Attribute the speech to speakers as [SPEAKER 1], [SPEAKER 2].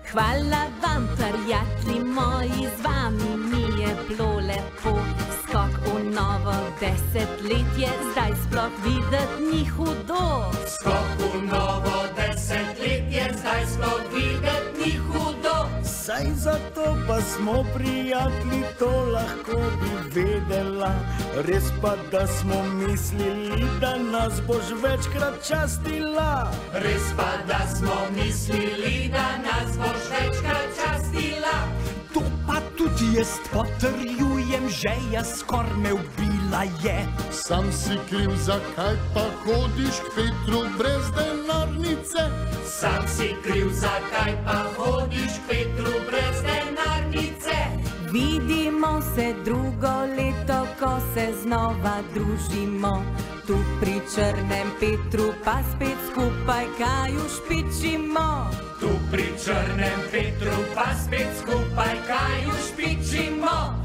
[SPEAKER 1] Hvala vam, prijatelji moji, z vami mi je bilo lepo. Skok v novo desetletje, zdaj sploh videti ni hudo.
[SPEAKER 2] Skok v novo desetletje, zdaj sploh videti ni hudo.
[SPEAKER 3] Saj zato pa smo prijatelji, to lahko bi vedela. Res pa, da smo mislili, da nas boš večkrat častila.
[SPEAKER 2] Res pa, da smo mislili, da nas boš večkrat častila.
[SPEAKER 4] To pa tudi jaz potrjujem, že jaz skor me ubila je.
[SPEAKER 5] Sam si kriv, zakaj pa hodiš k Petru brez denarnice?
[SPEAKER 2] Sam si kriv, zakaj pa hodiš k Petru brez denarnice?
[SPEAKER 1] Vidimo se drugo leto, ko se znova družimo. Tu pri Črnem Petru pa spet skupaj kaju špičimo.
[SPEAKER 2] Tu pri Črnem Petru pa spet skupaj kaju špičimo.